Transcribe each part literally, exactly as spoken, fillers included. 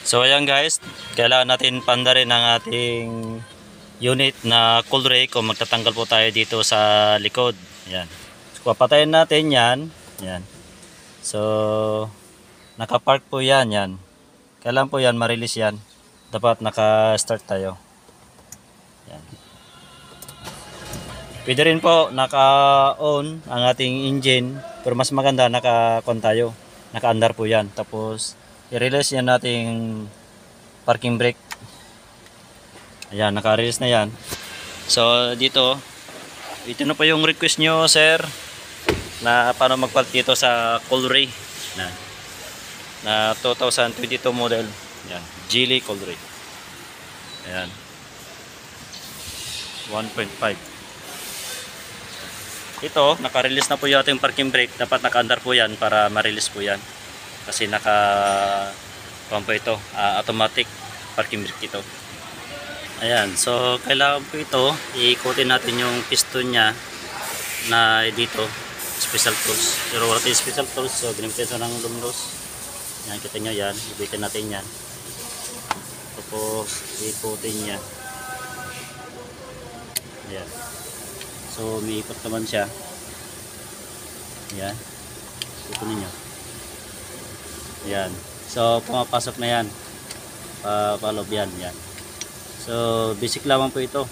So ayan guys, kailangan natin panda rin ang ating unit na cold ray kung magtatanggal po tayo dito sa likod. Ayan. So papatayin natin yan. Ayan. So nakapark po yan. Yan. Kailangan po yan ma-release yan. Dapat naka-start tayo. Ayan. Pwede rin po naka-on ang ating engine. Pero mas maganda naka-on tayo. Naka-andar po yan. Tapos i-release yan nating parking brake. Ayan, naka-release na yan. So dito, ito na po yung request nyo sir, na paano magpalit dito sa cold ray na, na two thousand twenty-two model. Ayan, Geely cold ray. Ayan, one point five. Ito, naka-release na po yung ating parking brake. Dapat naka-andar po yan para ma-release po yan. Kasi naka pang po ito, uh, automatic parking brake ito. Ayan, so kailangan po ito iikutin natin yung piston nya na dito, special tools. Pero wala tayong special tools, so ginamit ito ng lumnos. Ayan, kita nyo yan, ibitin natin yan. Tapos iikutin nya. Ayan, so may ikot naman siya. Ayan, ikutin nyo. Ayan. So pumapasok na yan. Pa palob yan, yan. So basic lamang po ito.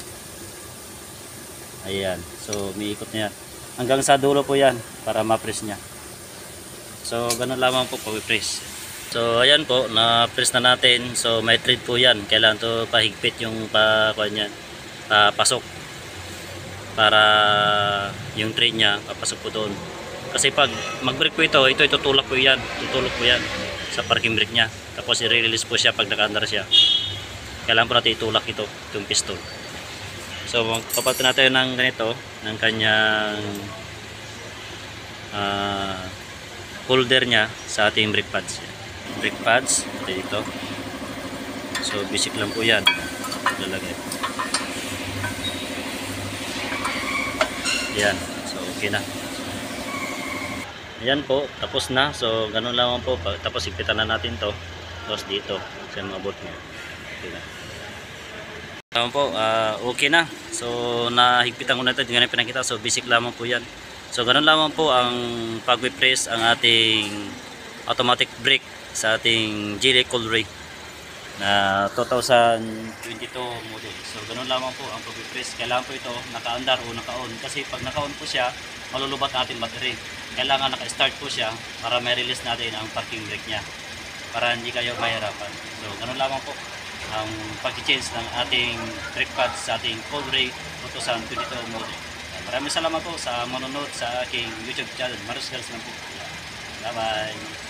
Ayan. So may ikot na yan. Hanggang sa dulo po yan para ma-press niya. So ganun lamang po pag-press. So ayan po, na-press na natin. So may thread po yan. Kailangan to pahigpit yung pa kuan yan. Papasok. Para yung thread niya papasok po doon. Kasi pag mag-brake po ito, ito itutulak po yan, tutulak po yan sa parking brake niya. Tapos i-release po siya pag naka-andar siya. Kailangan po natin itulak ito, itong piston. So papalitan natin ng ganito, ng kanyang uh, holder niya sa ating brake pads. Brake pads, ito dito. So basic lang po yan. Lalagay. Yan, so okay na. Ayan po, tapos na. So ganun lang po. Tapos ipitan na natin to. Tapos dito sa mga bolt niya. Okay na. Ayan po, uh, okay na. So nahigpitan ko na ito. Hindi na pinakita. So basic lamang po yan. So ganun lamang po ang pag-press ang ating automatic brake sa ating Geely cold ray na two thousand twenty-two model. So ganun lamang po ang pag-press. Kailangan po ito naka-andar o naka-on. Kasi pag naka-on po siya, malulubat ang ating battery. Kailangan naka-start po siya para may release natin ang parking brake niya. Para hindi kayo mahirapan. So ganun lamang po ang pag-change ng ating brake pads sa ating cold ray two thousand twenty-two model. Maraming salamat po sa manonood sa aking YouTube channel. Maros girls lang po. Bye bye.